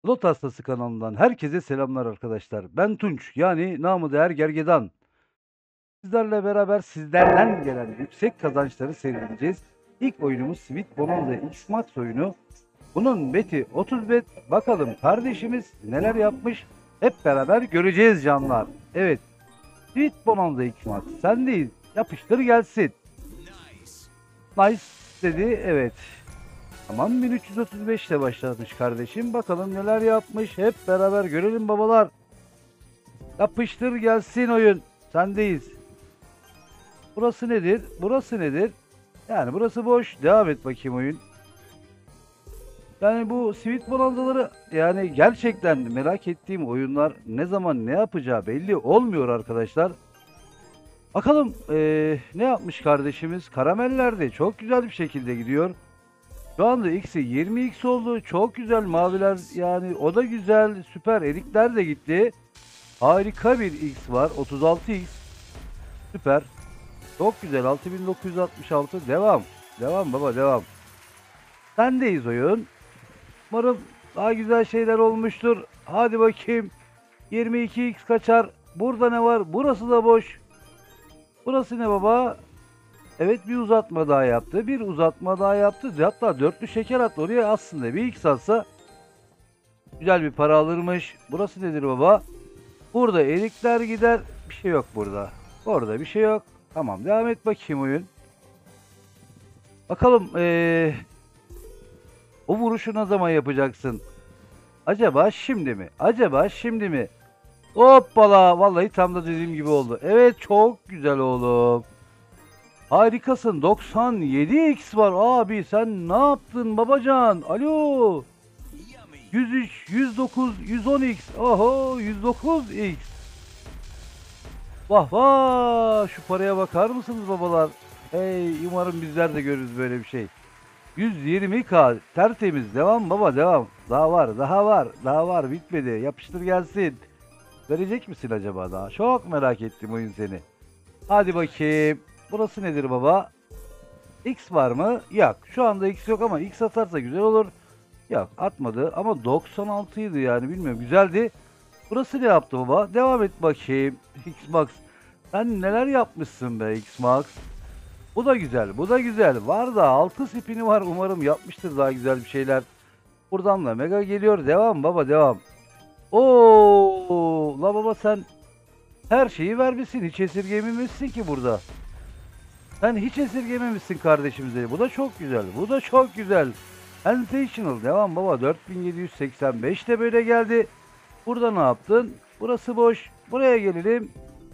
Slot Hastası kanalından herkese selamlar arkadaşlar. Ben Tunç, yani namı değer Gergedan. Sizlerle beraber sizlerden gelen yüksek kazançları seyredeceğiz. İlk oyunumuz Sweet Bonanza X-Max oyunu. Bunun beti 30 bet. Bakalım kardeşimiz neler yapmış, hep beraber göreceğiz canlar. Evet, Sweet Bonanza X-Max sendeyiz. Yapıştır gelsin. Nice dedi, evet. Tamam, 1335 ile başlamış kardeşim. Bakalım neler yapmış. Hep beraber görelim babalar. Yapıştır gelsin oyun. Sendeyiz. Burası nedir? Burası nedir? Yani burası boş. Devam et bakayım oyun. Yani bu Sweet Bonanza'ları yani gerçekten merak ettiğim oyunlar, ne zaman ne yapacağı belli olmuyor arkadaşlar. Bakalım ne yapmış kardeşimiz? Karameller de çok güzel bir şekilde gidiyor. Şu anda X'i 20x oldu. Çok güzel maviler, yani o da güzel. Süper erikler de gitti. Harika bir X var. 36x. Süper. Çok güzel. 6966. Devam. Devam baba, devam. Sendeyiz oyun. Umarım daha güzel şeyler olmuştur. Hadi bakayım. 22x kaçar. Burada ne var? Burası da boş. Burası ne baba? Evet, bir uzatma daha yaptı. Bir uzatma daha yaptı. Hatta dörtlü şeker attı oraya. Aslında bir X atsa güzel bir para alırmış. Burası nedir baba? Burada erikler gider. Bir şey yok burada. Orada bir şey yok. Tamam, devam et bakayım oyun. Bakalım o vuruşu ne zaman yapacaksın? Acaba şimdi mi? Acaba şimdi mi? Hoppala. Vallahi tam da dediğim gibi oldu. Evet, çok güzel oğlum. Harikasın. 97x var. Abi sen ne yaptın babacan? Alo. 103, 109, 110x. Oho, 109x. Vah vah. Şu paraya bakar mısınız babalar? Hey, umarım bizler de görürüz böyle bir şey. 120k tertemiz. Devam baba, devam. Daha var, daha var, daha var, bitmedi. Yapıştır gelsin. Verecek misin acaba daha? Çok merak ettim oyun seni. Hadi bakayım. Burası nedir baba? X var mı? Yok. Şu anda X yok ama X atarsa güzel olur. Yok, atmadı ama 96 idi, yani bilmiyorum, güzeldi. Burası ne yaptı baba? Devam et bakayım. X-Max. Sen neler yapmışsın be X-Max? Bu da güzel, bu da güzel. Var da 6 spini var, umarım yapmıştır daha güzel bir şeyler. Buradan da mega geliyor. Devam baba, devam. Oo, la baba sen her şeyi vermişsin. Hiç esirgememişsin ki burada. Sen hiç esirgememişsin kardeşimize. Bu da çok güzel. Bu da çok güzel. Sensational. Devam baba. 4785 de böyle geldi. Burada ne yaptın? Burası boş. Buraya gelelim.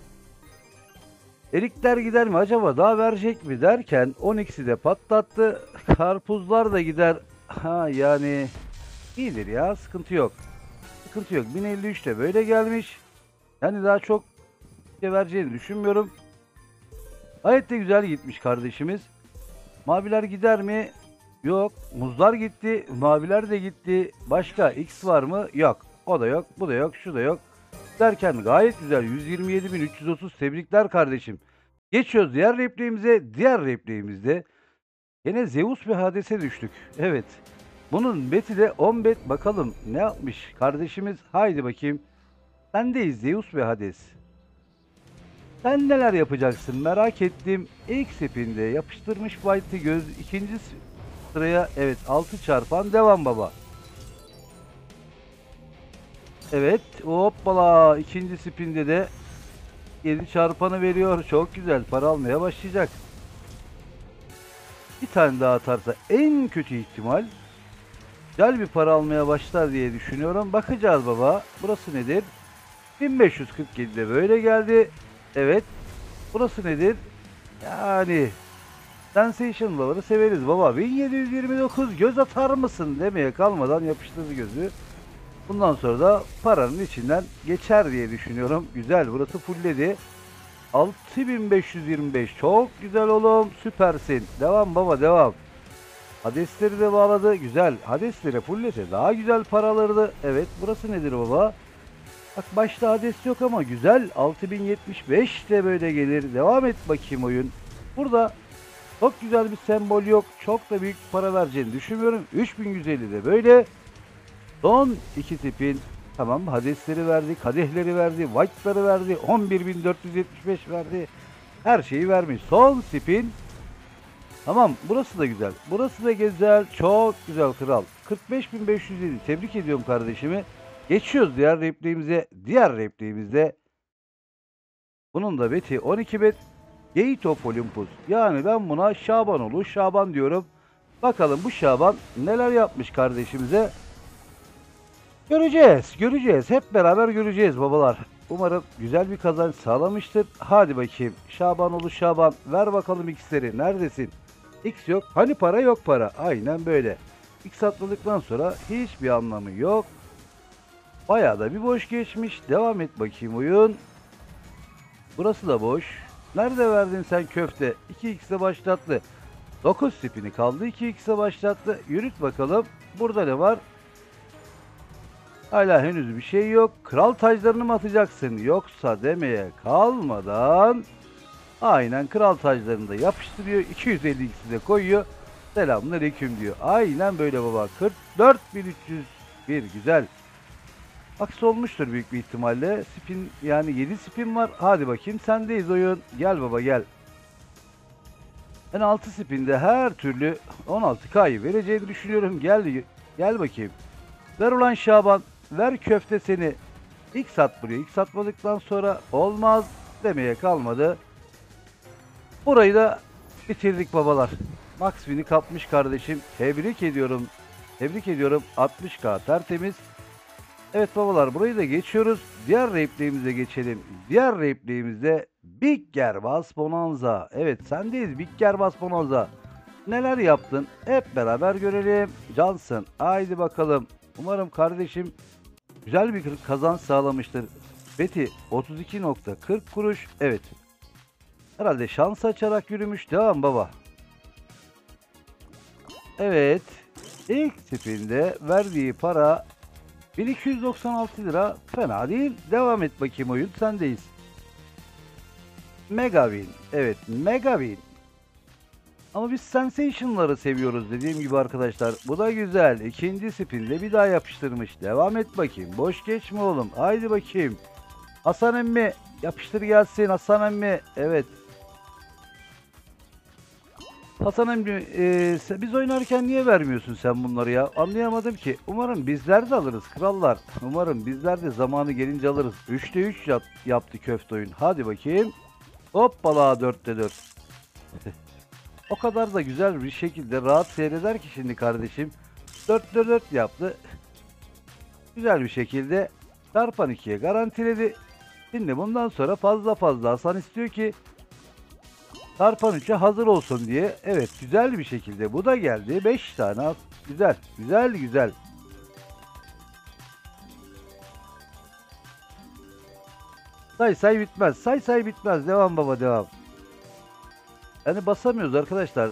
Erikler gider mi acaba? Daha verecek mi derken 12'si de patlattı. Karpuzlar da gider. Ha yani iyidir ya. Sıkıntı yok. Sıkıntı yok. 1053 de böyle gelmiş. Yani daha çok şey vereceğini düşünmüyorum. Gayet de güzel gitmiş kardeşimiz. Maviler gider mi? Yok. Muzlar gitti. Maviler de gitti. Başka X var mı? Yok. O da yok. Bu da yok. Şu da yok. Derken gayet güzel. 127.330 tebrikler kardeşim. Geçiyoruz diğer repliğimize. Diğer repliğimizde yine Zeus ve Hades'e düştük. Evet. Bunun beti de 10 bet. Bakalım ne yapmış kardeşimiz. Haydi bakayım. Sendeyiz Zeus ve Hades. Sen neler yapacaksın merak ettim. İlk spinde yapıştırmış White'ı göz. İkinci sıraya evet 6 çarpan devam baba. Evet, hoppala, ikinci spinde de 7 çarpanı veriyor. Çok güzel, para almaya başlayacak. Bir tane daha atarsa en kötü ihtimal güzel bir para almaya başlar diye düşünüyorum. Bakacağız baba. Burası nedir? 1547'de böyle geldi. Evet. Burası nedir? Yani Sensational'ları severiz baba. 1729 göz atar mısın demeye kalmadan yapıştırdı gözü. Bundan sonra da paranın içinden geçer diye düşünüyorum. Güzel, burası fullledi. 6525 çok güzel oğlum, süpersin. Devam baba, devam. Hadesleri de bağladı. Güzel. Hadesleri fulllese daha güzel paralardı. Evet, burası nedir baba? Bak başta Hades yok ama güzel. 6075 de böyle gelir. Devam et bakayım oyun. Burada çok güzel bir sembol yok. Çok da büyük para vereceğini düşünmüyorum. 3150 de böyle. Son 2 spin. Tamam, hadesleri verdi, kadehleri verdi, white'ları verdi, 11.475 verdi. Her şeyi vermiş. Son spin. Tamam, burası da güzel. Burası da güzel. Çok güzel kral. 45.507. Tebrik ediyorum kardeşimi. Geçiyoruz diğer replay'imize. Diğer replay'imizde bunun da beti 12 bet. Gate of Olympus. Yani ben buna Şabanoğlu Şaban diyorum. Bakalım bu Şaban neler yapmış kardeşimize. Göreceğiz, göreceğiz. Hep beraber göreceğiz babalar. Umarım güzel bir kazanç sağlamıştır. Hadi bakayım. Şabanoğlu Şaban, ver bakalım X'leri. Neredesin? X yok. Hani para yok para. Aynen böyle. X atladıktan sonra hiçbir anlamı yok. Bayağı da bir boş geçmiş. Devam et bakayım oyun. Burası da boş. Nerede verdin sen köfte? 2x'e başlattı. 9 spini kaldı. 2x'e başlattı. Yürüt bakalım. Burada ne var? Hala henüz bir şey yok. Kral taclarını mı atacaksın? Yoksa demeye kalmadan aynen kral taclarını da yapıştırıyor. 250x'i de koyuyor. Selamünaleyküm diyor. Aynen böyle baba. 44.301 güzel. Aksi olmuştur büyük bir ihtimalle. Spin yani 7 spin var. Hadi bakayım sendeyiz oyun. Gel baba gel. Ben 6 spinde her türlü 16K'yı vereceğini düşünüyorum. Gel bakayım. Ver ulan Şaban. Ver köfte seni. X at buraya. X atmadıktan sonra olmaz demeye kalmadı. Burayı da bitirdik babalar. Max win'i kapmış kardeşim. Tebrik ediyorum. Tebrik ediyorum. 60K tertemiz. Evet babalar, burayı da geçiyoruz. Diğer replay'imize geçelim. Diğer replay'imizde Big Gerbaz Bonanza. Evet sendeyiz Big Gerbaz Bonanza. Neler yaptın? Hep beraber görelim. Cansın. Haydi bakalım. Umarım kardeşim güzel bir kazanç sağlamıştır. Beti 32.40 kuruş. Evet. Herhalde şans açarak yürümüş. Devam baba. Evet. İlk spinde verdiği para 1296 lira. Fena değil. Devam et bakayım oyun. Sendeyiz. Mega Win. Evet. Mega Win. Ama biz Sensation'ları seviyoruz dediğim gibi arkadaşlar. Bu da güzel. İkinci spinde bir daha yapıştırmış. Devam et bakayım. Boş geçme oğlum. Haydi bakayım. Hasan emmi. Yapıştır gelsin Hasan emmi. Evet. Hasan emmi biz oynarken niye vermiyorsun sen bunları ya? Anlayamadım ki. Umarım bizler de alırız krallar. Umarım bizler de zamanı gelince alırız. 3'te 3 yaptı köfte oyun. Hadi bakayım. Hoppala 4'te 4. O kadar da güzel bir şekilde rahat seyreder ki şimdi kardeşim. 4'te 4 yaptı. Güzel bir şekilde çarpan 2'ye garantiledi. Şimdi bundan sonra fazla Hasan istiyor ki çarpan 3'e hazır olsun diye. Evet güzel bir şekilde bu da geldi. 5 tane güzel güzel güzel. Say bitmez. Say bitmez. Devam baba devam. Yani basamıyoruz arkadaşlar.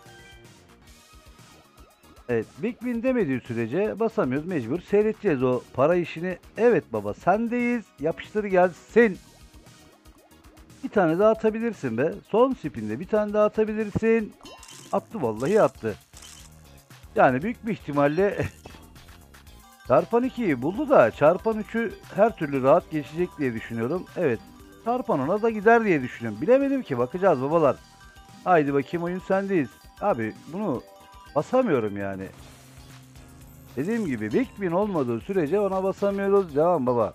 Evet Big Win demediği sürece basamıyoruz. Mecbur seyredeceğiz o para işini. Evet baba sendeyiz. Yapıştır gelsin. Bir tane daha atabilirsin be. Son spinde bir tane daha atabilirsin. Attı vallahi attı. Yani büyük bir ihtimalle çarpan 2'yi buldu da çarpan 3'ü her türlü rahat geçecek diye düşünüyorum. Evet çarpan 10'a da gider diye düşünüyorum. Bilemedim ki bakacağız babalar. Haydi bakayım oyun sendeyiz. Abi bunu basamıyorum yani. Dediğim gibi Big Win olmadığı sürece ona basamıyoruz. Devam baba.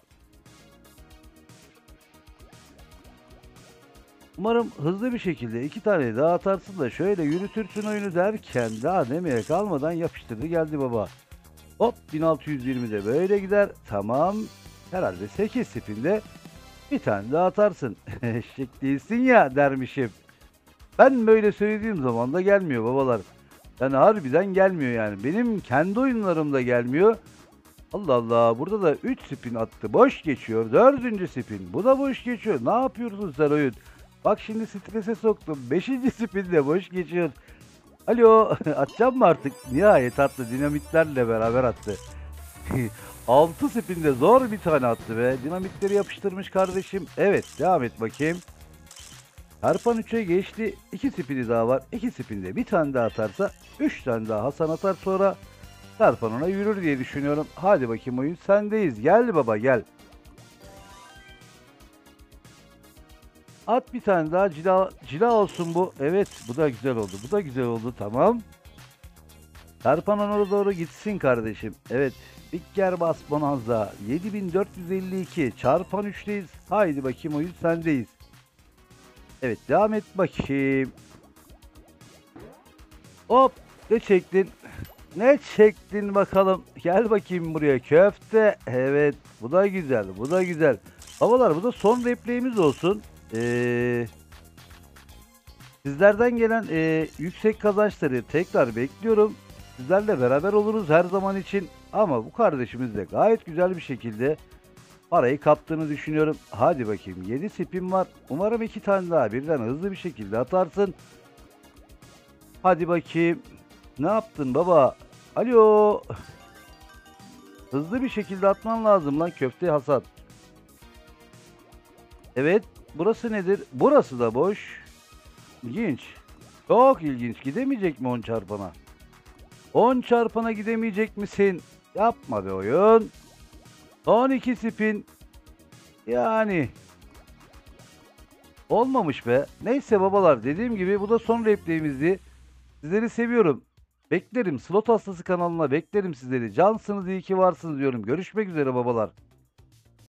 Umarım hızlı bir şekilde 2 tane daha atarsın da şöyle yürütürsün oyunu derken daha demeye kalmadan yapıştırdı geldi baba. Hop 1620'de böyle gider. Tamam. Herhalde 8 spinde bir tane daha atarsın. Eşek değilsin ya dermişim. Ben böyle söylediğim zaman da gelmiyor babalar. Yani harbiden gelmiyor yani. Benim kendi oyunlarımda gelmiyor. Allah Allah burada da 3 spin attı. Boş geçiyor. 4. spin. Bu da boş geçiyor. Ne yapıyorsun sen oyun? Bak şimdi strese soktum. 5. spinde boş geçiyor. Alo atacağım mı artık? Nihayet attı. Dinamitlerle beraber attı. 6 spinde zor bir tane attı be. Dinamitleri yapıştırmış kardeşim. Evet devam et bakayım. Çarpan 3'e geçti. 2 spini daha var. 2 spinde bir tane daha atarsa 3 tane daha Hasan atar sonra Çarpan ona yürür diye düşünüyorum. Hadi bakayım oyun sendeyiz. Gel baba gel. At bir tane daha cila, cila olsun bu. Evet bu da güzel oldu. Bu da güzel oldu tamam. Çarpan ona doğru gitsin kardeşim. Evet. Bikker bas bonanza. 7452. Çarpan 3'teyiz. Haydi bakayım oyun sendeyiz. Evet devam et bakayım. Hop. Ne çektin? Ne çektin bakalım. Gel bakayım buraya köfte. Evet bu da güzel. Bu da güzel. Havalar bu da son replay'imiz olsun. Sizlerden gelen yüksek kazançları tekrar bekliyorum. Sizlerle beraber oluruz her zaman için. Ama bu kardeşimiz de gayet güzel bir şekilde parayı kaptığını düşünüyorum. Hadi bakayım 7 spin var. Umarım 2 tane daha birden hızlı bir şekilde atarsın. Hadi bakayım. Ne yaptın baba? Alo. Hızlı bir şekilde atman lazım lan köfte hasat. Evet. Burası nedir? Burası da boş. İlginç. Çok ilginç. Gidemeyecek mi 10 çarpana? 10 çarpana gidemeyecek misin? Yapma be oyun. 12 spin. Yani. Olmamış be. Neyse babalar dediğim gibi bu da son replay'imizdi. Sizleri seviyorum. Beklerim. Slot Hastası kanalına beklerim sizleri. Cansınız iyi ki varsınız diyorum. Görüşmek üzere babalar.